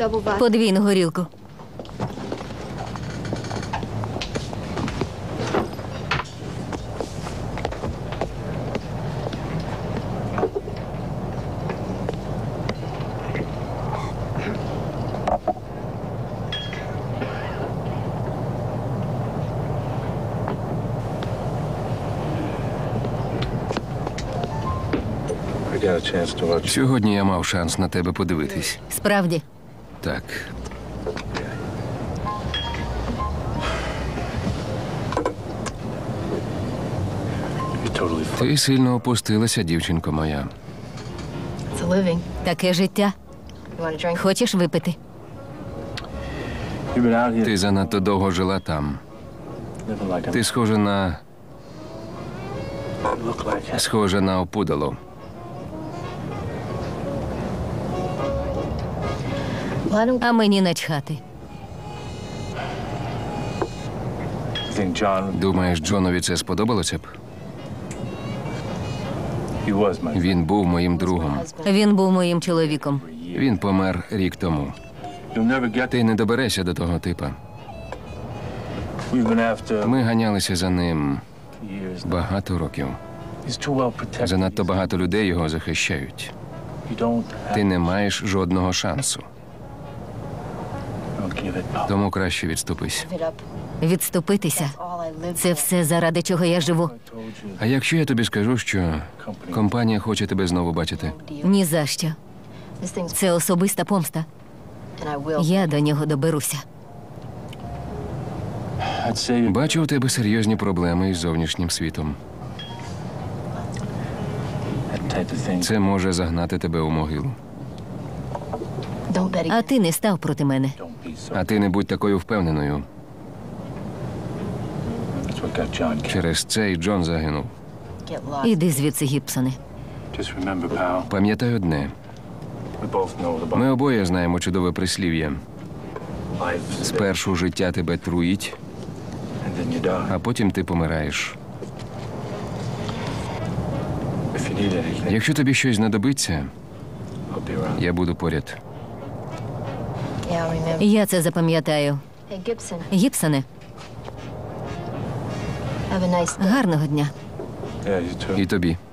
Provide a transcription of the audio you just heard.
Подвійну горілку. Сьогодні я мав шанс на тебе подивитись. Справді. Так. Ти сильно опустилася, дівчинко моя. Таке життя. Хочеш випити? Ти занадто довго жила там. Ти схожа на опудало. А мені начхати. Думаєш, Джонові це сподобалося б? Він був моїм другом. Він був моїм чоловіком. Він помер рік тому. Ти не доберешся до того типа. Ми ганялися за ним багато років. Занадто багато людей його захищають. Ти не маєш жодного шансу. Тому краще відступись. Відступитися – це все, заради чого я живу. А якщо я тобі скажу, що компанія хоче тебе знову бачити? Ні за що. Це особиста помста. Я до нього доберуся. Бачу, у тебе серйозні проблеми із зовнішнім світом. Це може загнати тебе у могилу. А ти не став проти мене. А ти не будь такою впевненою. Через це і Джон загинув. Іди звідси, Гібсоне. Пам'ятай одне. Ми обоє знаємо чудове прислів'я. Спершу життя тебе труїть, а потім ти помираєш. Якщо тобі щось знадобиться, я буду поряд. Я це запам'ятаю. Гібсоне, гарного дня. І тобі.